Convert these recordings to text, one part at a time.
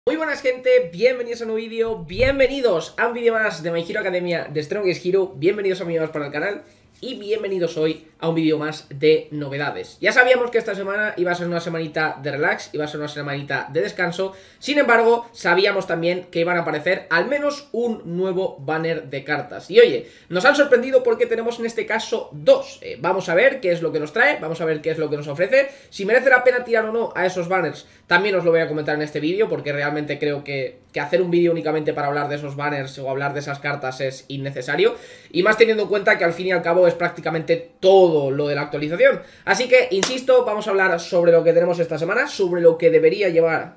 Muy buenas gente, bienvenidos a un nuevo vídeo, bienvenidos a un vídeo más de My Hero Academia de Strongest Hero, bienvenidos amigos para el canal y bienvenidos hoy a un vídeo más de novedades. Ya sabíamos que esta semana iba a ser una semanita de relax, iba a ser una semanita de descanso, sin embargo sabíamos también que iban a aparecer al menos un nuevo banner de cartas. Y oye, nos han sorprendido porque tenemos en este caso dos. Vamos a ver qué es lo que nos trae, vamos a ver qué es lo que nos ofrece, si merece la pena tirar o no a esos banners. También os lo voy a comentar en este vídeo porque realmente creo que hacer un vídeo únicamente para hablar de esos banners o hablar de esas cartas es innecesario. Y más teniendo en cuenta que al fin y al cabo es prácticamente todo lo de la actualización. Así que, insisto, vamos a hablar sobre lo que tenemos esta semana, sobre lo que debería llegar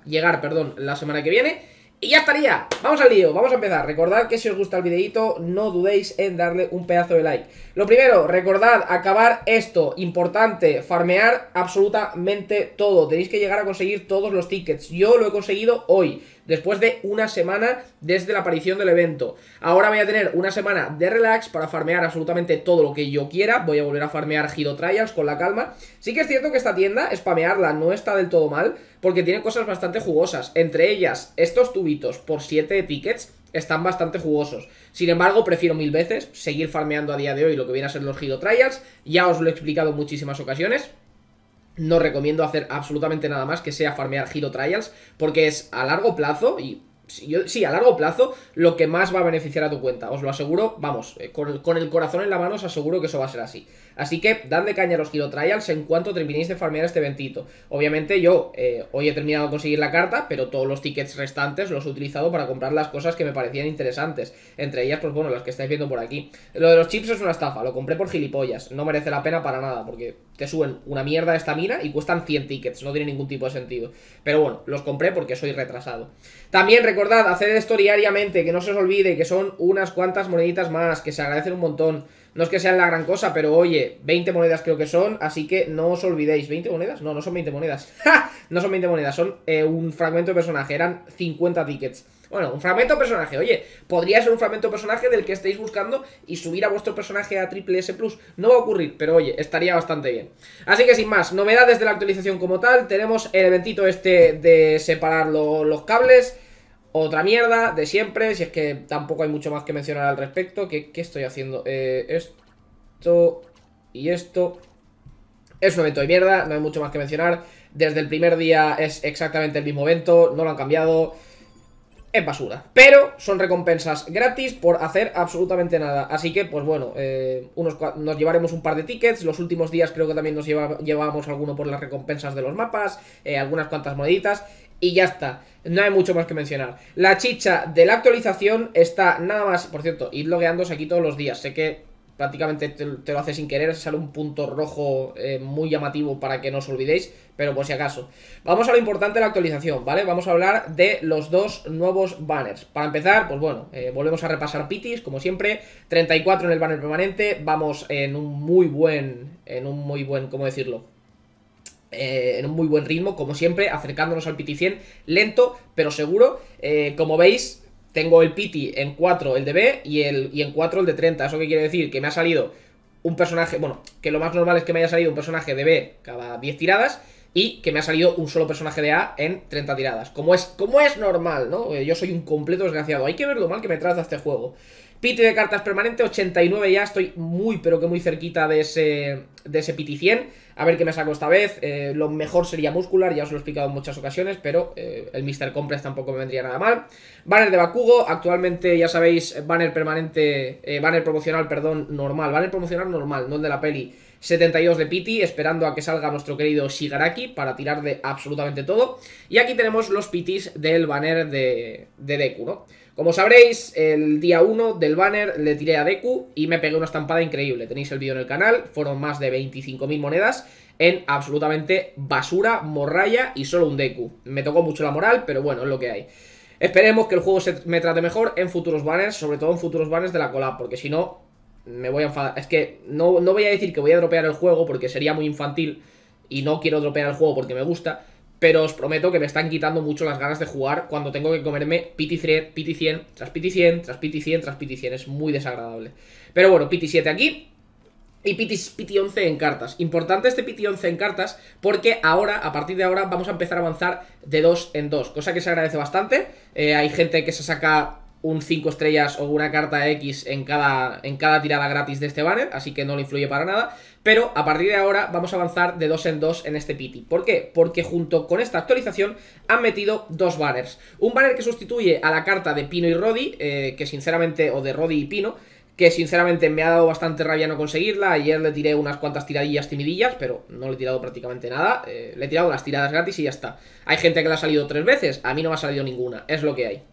la semana que viene. Y ya estaría, vamos al lío, vamos a empezar. Recordad que si os gusta el videito, no dudéis en darle un pedazo de like. Lo primero, recordad, acabar esto, importante, farmear absolutamente todo. Tenéis que llegar a conseguir todos los tickets. Yo lo he conseguido hoy, después de una semana desde la aparición del evento. Ahora voy a tener una semana de relax para farmear absolutamente todo lo que yo quiera. Voy a volver a farmear Hero Trials con la calma. Sí que es cierto que esta tienda, spamearla no está del todo mal, porque tiene cosas bastante jugosas. Entre ellas, estos tubitos por 7 tickets están bastante jugosos. Sin embargo, prefiero mil veces seguir farmeando a día de hoy lo que viene a ser los Hero Trials. Ya os lo he explicado en muchísimas ocasiones. No recomiendo hacer absolutamente nada más que sea farmear Hero Trials, porque es a largo plazo y... Sí, a largo plazo, lo que más va a beneficiar a tu cuenta, os lo aseguro, vamos, con el corazón en la mano os aseguro que eso va a ser así. Así que dadle caña a los Hero Trials en cuanto terminéis de farmear este eventito. Obviamente yo hoy he terminado de conseguir la carta, pero todos los tickets restantes los he utilizado para comprar las cosas que me parecían interesantes. Entre ellas, pues bueno, las que estáis viendo por aquí. Lo de los chips es una estafa, lo compré por gilipollas, no merece la pena para nada, porque te suben una mierda de estamina y cuestan 100 tickets, no tiene ningún tipo de sentido. Pero bueno, los compré porque soy retrasado. También recordad, hacer esto diariamente, que no se os olvide, que son unas cuantas moneditas más, que se agradecen un montón. No es que sean la gran cosa, pero oye, 20 monedas creo que son, así que no os olvidéis. ¿20 monedas? No, no son 20 monedas. ¡Ja! No son 20 monedas, son un fragmento de personaje, eran 50 tickets. Bueno, un fragmento de personaje, oye, podría ser un fragmento de personaje del que estéis buscando y subir a vuestro personaje a Triple S Plus. No va a ocurrir, pero oye, estaría bastante bien. Así que sin más, novedades de la actualización como tal, tenemos el eventito este de separar los cables. Otra mierda de siempre, si es que tampoco hay mucho más que mencionar al respecto. ¿Qué estoy haciendo? Esto y esto. Es un evento de mierda, no hay mucho más que mencionar. Desde el primer día es exactamente el mismo evento, no lo han cambiado. Es basura, pero son recompensas gratis por hacer absolutamente nada. Así que, pues bueno, nos llevaremos un par de tickets. Los últimos días creo que también nos llevábamos alguno por las recompensas de los mapas, algunas cuantas moneditas. Y ya está, no hay mucho más que mencionar. La chicha de la actualización está nada más. Por cierto, id logueándose aquí todos los días. Sé que prácticamente te lo hace sin querer, sale un punto rojo muy llamativo para que no os olvidéis, pero por si acaso. Vamos a lo importante de la actualización, ¿vale? Vamos a hablar de los dos nuevos banners. Para empezar, pues bueno, volvemos a repasar pitis, como siempre. 34 en el banner permanente, vamos en un muy buen, ¿cómo decirlo? En un muy buen ritmo, como siempre, acercándonos al Pity 100, lento, pero seguro. Como veis, tengo el Pity en 4 el de B y en 4 el de 30. ¿Eso qué quiere decir? Que me ha salido un personaje, bueno, que lo más normal es que me haya salido un personaje de B cada 10 tiradas y que me ha salido un solo personaje de A en 30 tiradas. Como es normal, ¿no? Yo soy un completo desgraciado. Hay que ver lo mal que me trata este juego. Pity de cartas permanente, 89 ya, estoy muy pero que muy cerquita de ese Pity 100. A ver qué me saco esta vez. Lo mejor sería muscular, ya os lo he explicado en muchas ocasiones, pero el Mr. Compress tampoco me vendría nada mal. Banner de Bakugo, actualmente ya sabéis, banner permanente, banner promocional, perdón, normal. Banner promocional normal, no el de la peli. 72 de Pity, esperando a que salga nuestro querido Shigaraki para tirar de absolutamente todo. Y aquí tenemos los Pitis del banner de Deku, ¿no? Como sabréis, el día 1 del banner le tiré a Deku y me pegué una estampada increíble. Tenéis el vídeo en el canal, fueron más de 25.000 monedas en absolutamente basura, morralla y solo un Deku. Me tocó mucho la moral, pero bueno, es lo que hay. Esperemos que el juego me trate mejor en futuros banners, sobre todo en futuros banners de la collab, porque si no, me voy a enfadar. Es que no voy a decir que voy a dropear el juego porque sería muy infantil y no quiero dropear el juego porque me gusta. Pero os prometo que me están quitando mucho las ganas de jugar cuando tengo que comerme Pity 100 tras Pity 100, tras Pity 100, tras Pity 100. Es muy desagradable. Pero bueno, Pity 7 aquí. Y Pity 11 en cartas. Importante este Pity 11 en cartas porque ahora, a partir de ahora, vamos a empezar a avanzar de 2 en 2, cosa que se agradece bastante. Hay gente que se saca un 5 estrellas o una carta X en cada tirada gratis de este banner, así que no le influye para nada. Pero a partir de ahora vamos a avanzar de 2 en 2 en este Pity. ¿Por qué? Porque junto con esta actualización han metido dos banners. Un banner que sustituye a la carta de Pino y Rodi, que sinceramente, o de Rodi y Pino, que sinceramente me ha dado bastante rabia no conseguirla. Ayer le tiré unas cuantas tiradillas timidillas, pero no le he tirado prácticamente nada. Le he tirado las tiradas gratis y ya está. Hay gente que le ha salido 3 veces, a mí no me ha salido ninguna, es lo que hay.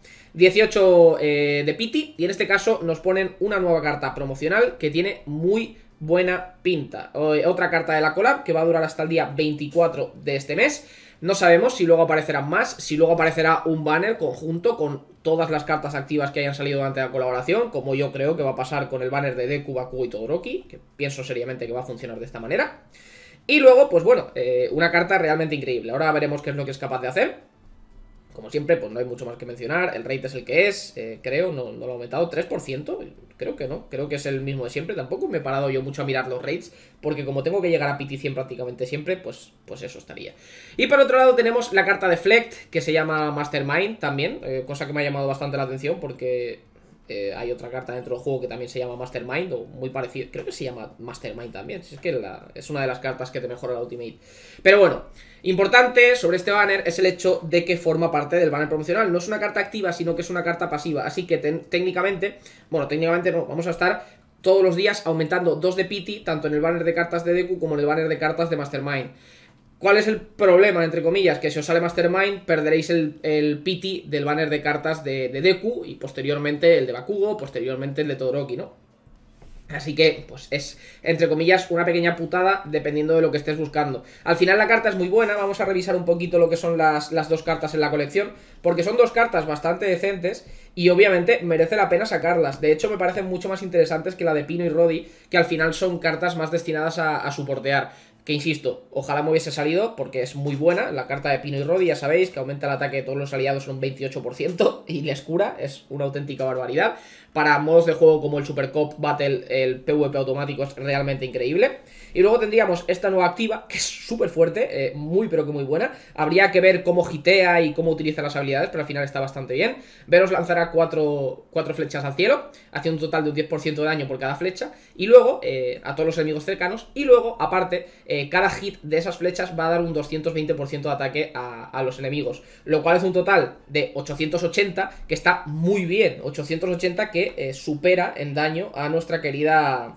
18 de Pity, y en este caso nos ponen una nueva carta promocional que tiene muy buena pinta. Otra carta de la collab que va a durar hasta el día 24 de este mes. No sabemos si luego aparecerán más, si luego aparecerá un banner conjunto con todas las cartas activas que hayan salido durante la colaboración, como yo creo que va a pasar con el banner de Deku, Bakugo y Todoroki, que pienso seriamente que va a funcionar de esta manera. Y luego, pues bueno, una carta realmente increíble. Ahora veremos qué es lo que es capaz de hacer. Como siempre, pues no hay mucho más que mencionar. El rate es el que es, creo, no lo he aumentado, 3%, creo que no, creo que es el mismo de siempre. Tampoco me he parado yo mucho a mirar los rates, porque como tengo que llegar a Pity 100 prácticamente siempre, pues eso estaría. Y por otro lado tenemos la carta de Flect, que se llama Mastermind también, cosa que me ha llamado bastante la atención, porque hay otra carta dentro del juego que también se llama Mastermind, o muy parecido, creo que se llama Mastermind también, si es que es una de las cartas que te mejora la Ultimate. Pero bueno, importante sobre este banner es el hecho de que forma parte del banner promocional. No es una carta activa, sino que es una carta pasiva. Así que técnicamente, bueno, técnicamente no, vamos a estar todos los días aumentando 2 de Pity, tanto en el banner de cartas de Deku como en el banner de cartas de Mastermind. ¿Cuál es el problema, entre comillas? Que si os sale Mastermind, perderéis el Pity del banner de cartas de Deku y posteriormente el de Bakugo, posteriormente el de Todoroki, ¿no? Así que, pues es, entre comillas, una pequeña putada dependiendo de lo que estés buscando. Al final la carta es muy buena, vamos a revisar un poquito lo que son las dos cartas en la colección, porque son dos cartas bastante decentes y obviamente merece la pena sacarlas. De hecho, me parecen mucho más interesantes que la de Pino y Rodi, que al final son cartas más destinadas a soportear. Que insisto, ojalá me hubiese salido porque es muy buena. La carta de Pino y Rodi, ya sabéis, que aumenta el ataque de todos los aliados en un 28% y les cura, es una auténtica barbaridad. Para modos de juego como el Super Cop Battle, el PvP automático es realmente increíble. Y luego tendríamos esta nueva activa, que es súper fuerte, muy pero que muy buena. Habría que ver cómo hitea y cómo utiliza las habilidades, pero al final está bastante bien. Veros lanzará 4 flechas al cielo, haciendo un total de un 10% de daño por cada flecha. Y luego, a todos los enemigos cercanos. Y luego, aparte, cada hit de esas flechas va a dar un 220% de ataque a los enemigos. Lo cual es un total de 880, que está muy bien. 880 que supera en daño a nuestra querida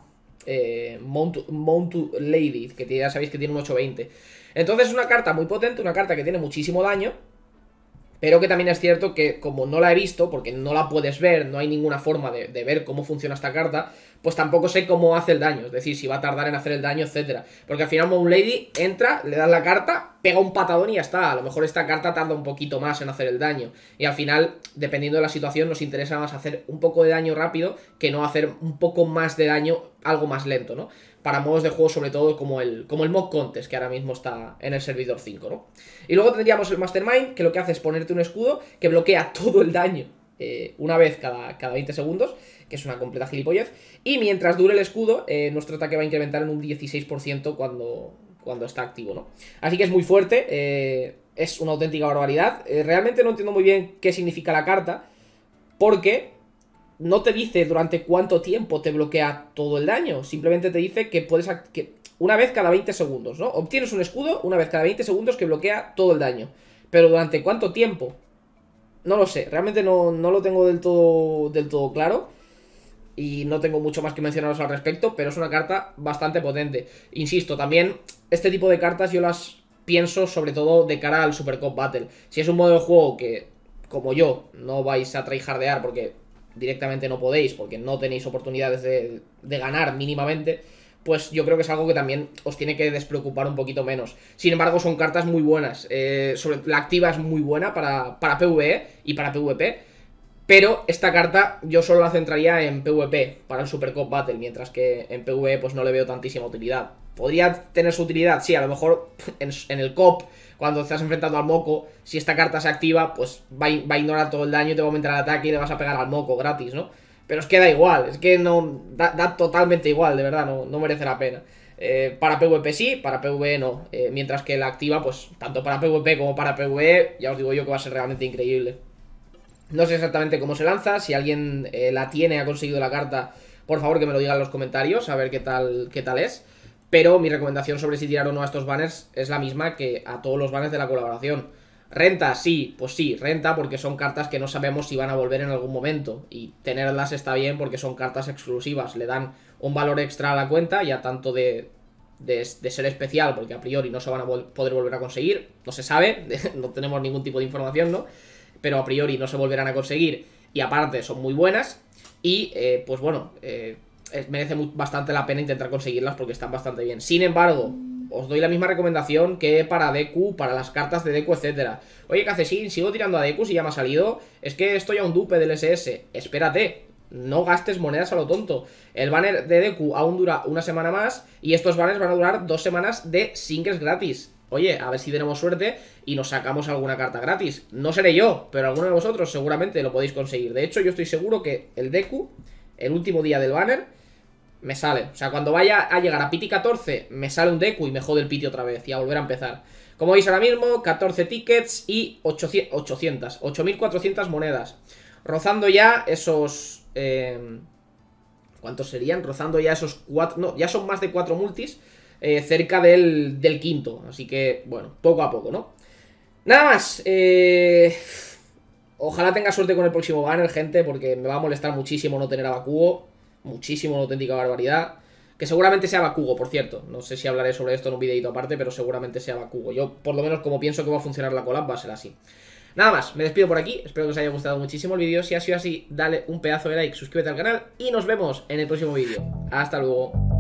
Mount Lady, que ya sabéis que tiene un 820. Entonces es una carta muy potente, una carta que tiene muchísimo daño, pero que también es cierto que como no la he visto, porque no la puedes ver, no hay ninguna forma de ver cómo funciona esta carta, pues tampoco sé cómo hace el daño, es decir, si va a tardar en hacer el daño, etcétera. Porque al final Moon Lady entra, le das la carta, pega un patadón y ya está. A lo mejor esta carta tarda un poquito más en hacer el daño. Y al final, dependiendo de la situación, nos interesa más hacer un poco de daño rápido que no hacer un poco más de daño, algo más lento, ¿no? Para modos de juego, sobre todo, como el Mock Contest, que ahora mismo está en el servidor 5, ¿no? Y luego tendríamos el Mastermind, que lo que hace es ponerte un escudo que bloquea todo el daño una vez cada 20 segundos, que es una completa gilipollez. Y mientras dure el escudo, nuestro ataque va a incrementar en un 16% cuando está activo, ¿no? Así que es muy fuerte, es una auténtica barbaridad. Realmente no entiendo muy bien qué significa la carta, porque no te dice durante cuánto tiempo te bloquea todo el daño. Simplemente te dice que puedes... una vez cada 20 segundos, ¿no? Obtienes un escudo una vez cada 20 segundos que bloquea todo el daño. Pero ¿durante cuánto tiempo? No lo sé, realmente no lo tengo del todo claro. Y no tengo mucho más que mencionaros al respecto, pero es una carta bastante potente. Insisto, también este tipo de cartas yo las pienso sobre todo de cara al Super Cop Battle. Si es un modo de juego que, como yo, no vais a tryhardear porque directamente no podéis, porque no tenéis oportunidades de ganar mínimamente, pues yo creo que es algo que también os tiene que despreocupar un poquito menos. Sin embargo, son cartas muy buenas. La activa es muy buena para PvE y para PvP. Pero esta carta yo solo la centraría en PvP, para el Super Cop Battle, mientras que en PvE pues no le veo tantísima utilidad. ¿Podría tener su utilidad? Sí, a lo mejor en el Cop, cuando estás enfrentando al moco, si esta carta se activa, pues va a ignorar todo el daño, te va a aumentar el ataque y le vas a pegar al moco gratis, ¿no? Pero es que da igual, es que no da totalmente igual, de verdad, no merece la pena. Para PvP sí, para PvE no. Mientras que la activa, pues tanto para PvP como para PvE, ya os digo yo que va a ser realmente increíble. No sé exactamente cómo se lanza, si alguien la tiene, ha conseguido la carta, por favor que me lo diga en los comentarios, a ver qué tal es. Pero mi recomendación sobre si tirar o no a estos banners es la misma que a todos los banners de la colaboración. ¿Renta? Sí, pues sí, renta porque son cartas que no sabemos si van a volver en algún momento. Y tenerlas está bien porque son cartas exclusivas, le dan un valor extra a la cuenta, ya tanto de ser especial, porque a priori no se van a poder volver a conseguir, no se sabe, no tenemos ningún tipo de información, ¿no? Pero a priori no se volverán a conseguir y aparte son muy buenas y pues bueno, merece bastante la pena intentar conseguirlas porque están bastante bien. Sin embargo, os doy la misma recomendación que para Deku, para las cartas de Deku, etcétera. Oye, Cacesín, sigo tirando a Deku si ya me ha salido. Es que estoy a un dupe del SS. Espérate, no gastes monedas a lo tonto. El banner de Deku aún dura una semana más y estos banners van a durar 2 semanas de singles gratis. Oye, a ver si tenemos suerte y nos sacamos alguna carta gratis. No seré yo, pero alguno de vosotros seguramente lo podéis conseguir. De hecho, yo estoy seguro que el Deku, el último día del banner, me sale. O sea, cuando vaya a llegar a Pity 14, me sale un Deku y me jode el Pity otra vez y a volver a empezar. Como veis ahora mismo, 14 tickets y 8.400 monedas. Rozando ya esos... ¿cuántos serían? Rozando ya esos 4... No, ya son más de 4 multis. Cerca del quinto. Así que, bueno, poco a poco, ¿no? Nada más. Ojalá tenga suerte con el próximo banner, gente, porque me va a molestar muchísimo no tener a Bakugo. Muchísimo, una auténtica barbaridad. Que seguramente sea Bakugo, por cierto. No sé si hablaré sobre esto en un videito aparte, pero seguramente sea Bakugo. Yo, por lo menos, como pienso que va a funcionar la collab, va a ser así. Nada más, me despido por aquí. Espero que os haya gustado muchísimo el vídeo. Si ha sido así, dale un pedazo de like, suscríbete al canal y nos vemos en el próximo vídeo. Hasta luego.